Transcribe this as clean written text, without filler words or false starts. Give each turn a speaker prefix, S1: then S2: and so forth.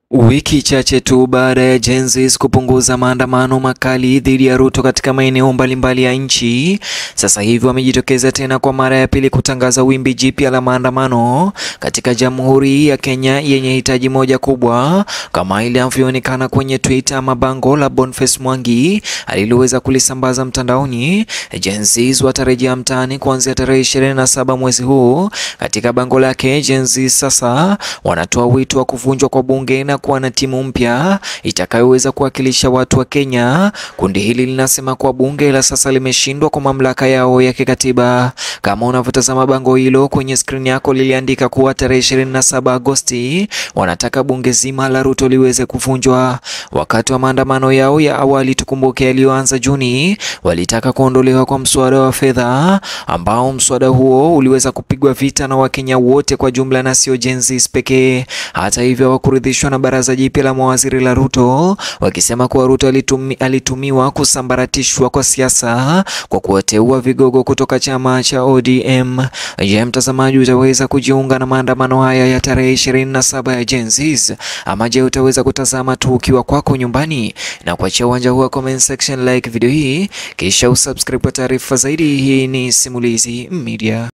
S1: Wiki chache tu baada ya Gen Z kupunguza maandamano makali dhidi ya Ruto katika maeneo mbalimbali ya nchi, sasa hivi wamejitokeza tena kwa mara ya pili kutangaza wimbi jipya la maandamano katika Jamhuri ya Kenya yenye hitaji moja kubwa, kama ilivyoonekana kwenye Twitter ama bango la Boniface Mwangi aliloweza kulisambaza mtandaoni. Gen Z watarejea mtaani kuanzia tarehe 27 mwezi huu. Katika bango lake, Gen Z sasa wanatoa wito wa kuvunjwa kwa bunge na kuwa na timu mpya itakayoweza kuwakilisha watu wa Kenya. Kundi hili linasema kuwa bunge la sasa limeshindwa kwa mamlaka yao ya kikatiba. Kama unavyotazama bango hilo kwenye screen yako, liliandika kuwa tarehe 27 Agosti wanataka bunge zima la Ruto liweze kuvunjwa. Wakati wa maandamano yao ya awali, tukumbuke, yaliyoanza Juni, walitaka kuondolewa kwa mswada wa fedha, ambao mswada huo uliweza kupigwa vita na Wakenya wote kwa jumla na sio Gen Z pekee. Hata hivyo, hawakuridhishwa na baraza jipya la mawaziri la Ruto, wakisema kuwa Ruto alitumiwa kusambaratishwa kwa siasa kwa kuwateua vigogo kutoka chama cha ODM. Je, mtazamaji, utaweza kujiunga na maandamano haya ya tarehe 27 ya Gen Z, ama je utaweza kutazama tu ukiwa kwako nyumbani? Na kuachia uwanja huu wa comment section, like video hii kisha usubscribe kwa taarifa zaidi. Hii ni Simulizi Media.